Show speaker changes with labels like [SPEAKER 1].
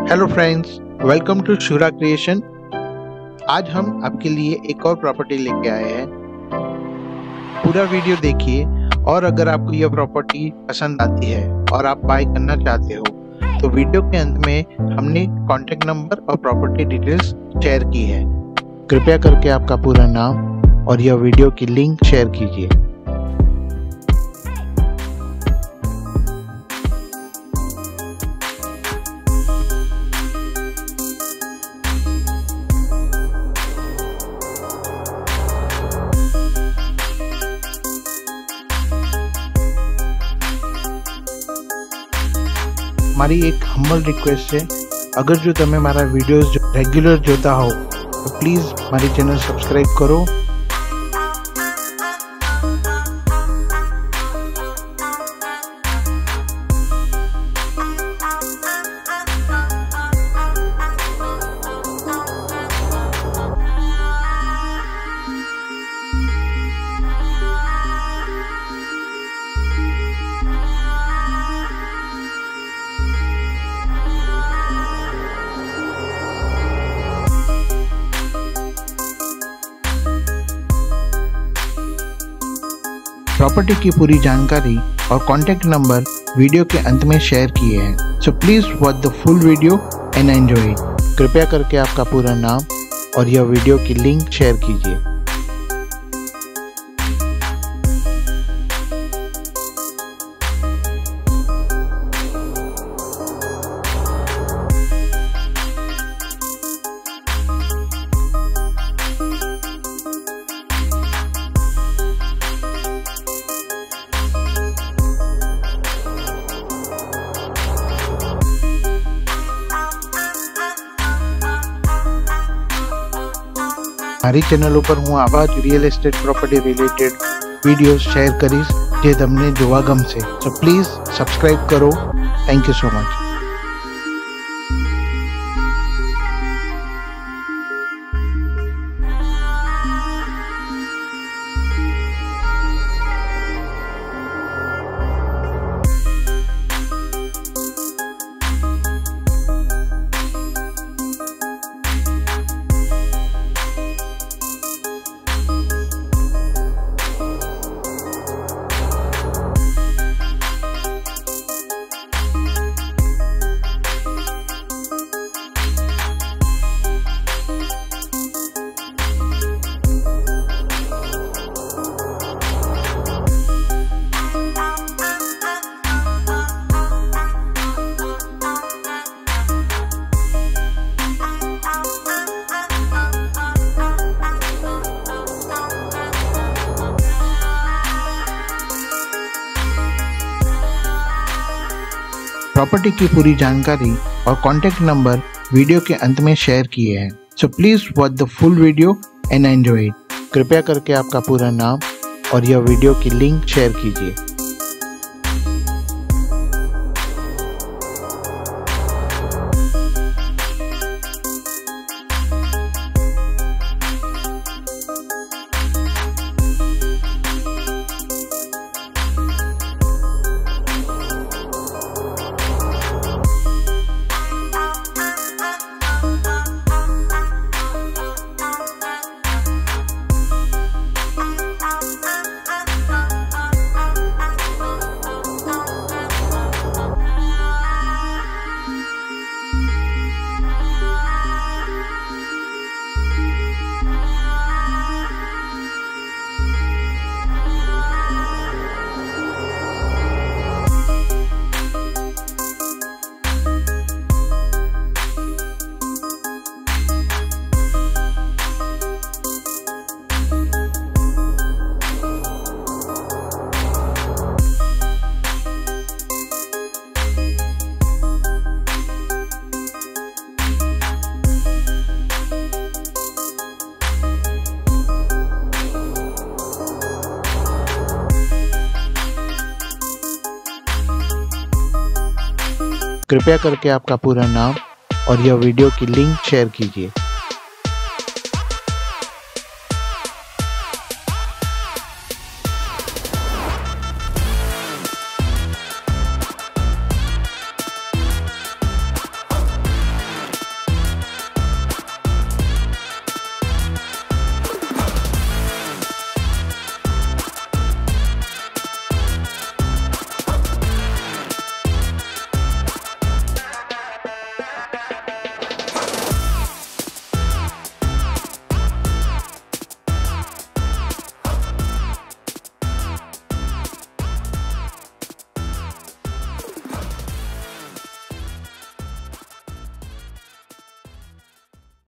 [SPEAKER 1] Hello friends, welcome to Shura Creation. आज हम आपके लिए एक और प्रॉपर्टी लेके आए हैं। पूरा वीडियो देखिए और अगर आपको यह प्रॉपर्टी पसंद आती है और आप बाय करना चाहते हो तो वीडियो के अंत में हमने कॉन्टेक्ट नंबर और प्रॉपर्टी डिटेल्स शेयर की है। कृपया करके आपका पूरा नाम और यह वीडियो की लिंक शेयर कीजिए। हमारी एक हम्बल रिक्वेस्ट है, अगर जो તમે મારા વિડિયોઝ રેગ્યુલર જોતા હો તો પ્લીઝ મારી ચેનલ સબસ્ક્રાઇબ કરો। प्रॉपर्टी की पूरी जानकारी और कॉन्टेक्ट नंबर वीडियो के अंत में शेयर किए हैं। So please watch the full video and enjoy it. कृपया करके आपका पूरा नाम और यह वीडियो की लिंक शेयर कीजिए। મારી ચેનલ ઉપર હું આવા જ real estate property related videos share કરીશ જે તમને જોવા ગમશે। સો પ્લીઝ સબસ્ક્રાઇબ કરો। Thank you so much. Property की पूरी जानकारी और कॉन्टेक्ट नंबर वीडियो के अंत में शेयर किए हैं। So please watch the full video and enjoy it. कृपया करके आपका पूरा नाम और यह वीडियो की लिंक शेयर कीजिए। कृपया करके आपका पूरा नाम और यह वीडियो की लिंक शेयर कीजिए।